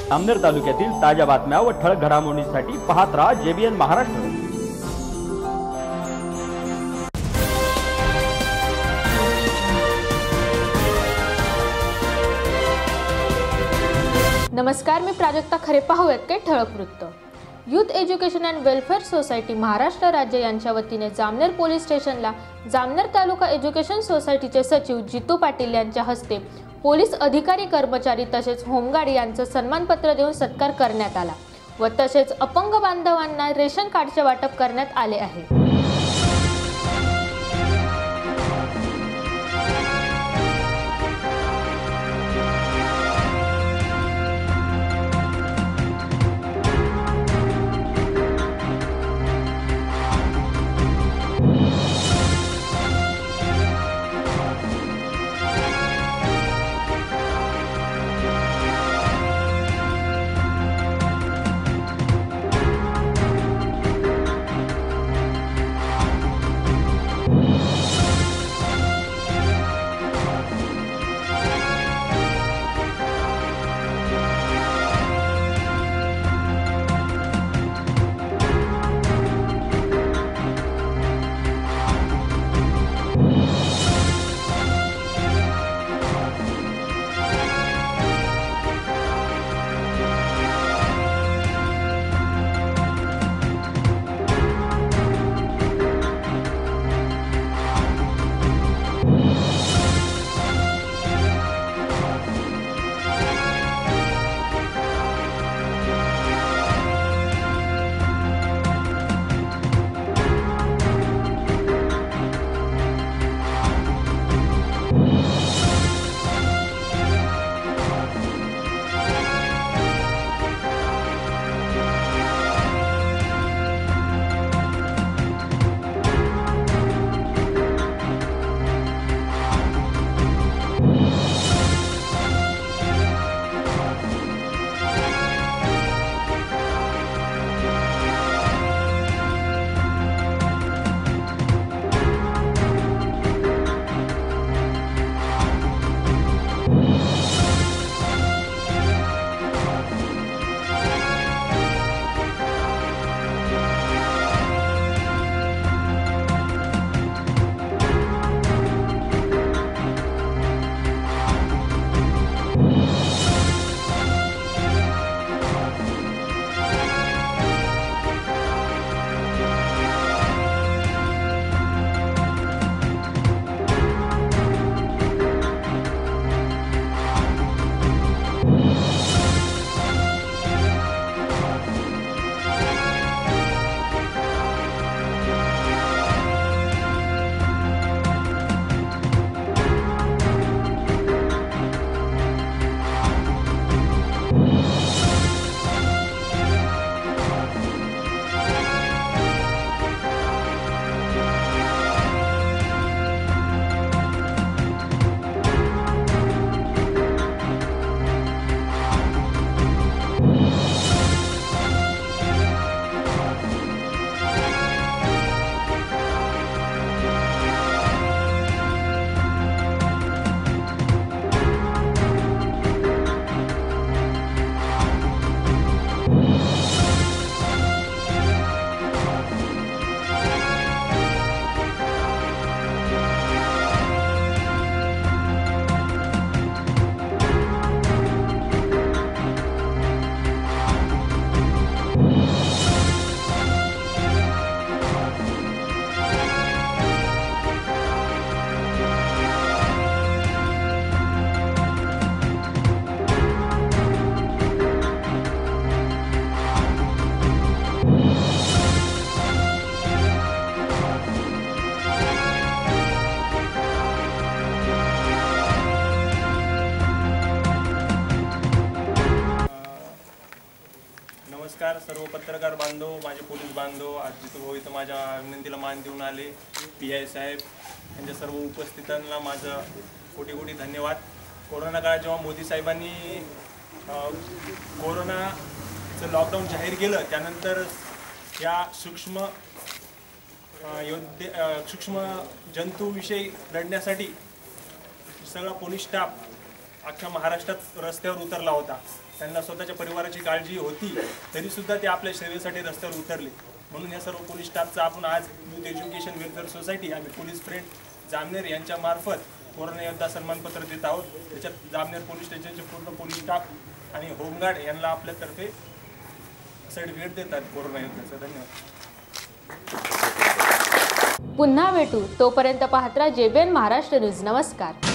जामनेर तालुक्यातील ताज्या बातम्या व ठळक घडामोडींसाठी पाहत राहा JBN महाराष्ट्र। नमस्कार, मी प्राजक्ता खरे। पाहूयात काही ठळक वृत्त। Youth education and welfare society Maharashtra राज्य यांच्या वतीने जामनेर पोलीस स्टेशनला जामनेर तालुका एज्युकेशन सोसायटीचे सचिव जितू पाटील यांच्या हस्ते पोलीस अधिकारी, कर्मचारी तसेच होमगार्ड यांचा सन्मानपत्र देऊन सत्कार करण्यात आला व तसेच अपंग बांधवांना रेशन कार्डचे वाटप करण्यात आले आहे। नमस्कार सर्व पत्रकार बांधव, माझे पोलीस बांधव, आज जितू भाऊ इथं माझ्या विनंतीला मान देऊन आले। PI साहेब यांच्या सर्व उपस्थितांना माझं कोटी कोटी धन्यवाद। कोरोना काळात जेव्हा मोदी साहेबांनी कोरोनाचं लॉकडाऊन जाहीर केलं त्यानंतर या सूक्ष्म जंतूविषयी लढण्यासाठी सगळा पोलीस स्टाफ अख्ख्या महाराष्ट्रात रस्त्यावर उतरला होता. त्यांना स्वतःच्या परिवाराची काळजी होती तरीसुद्धा ते आपल्या सेवेसाठी रस्त्यावर उतरले. म्हणून या सर्व पोलीस स्टाफचा आपण आज यूथ एज्युकेशन वेलफेअर सोसायटी आणि पोलीस फ्रेंड जामनेर यांच्या मार्फत कोरोना योद्धा सन्मानपत्र देत आहोत. त्याच्यात जामनेर पोलीस स्टेशनचे पूर्ण पोलीस स्टाफ आणि होमगार्ड यांना आपल्यातर्फे सर्टिफिकेट देतात कोरोना योद्ध्याचं. धन्यवाद. पुन्हा भेटू, तोपर्यंत पाहत राहा JBN महाराष्ट्र न्यूज. नमस्कार.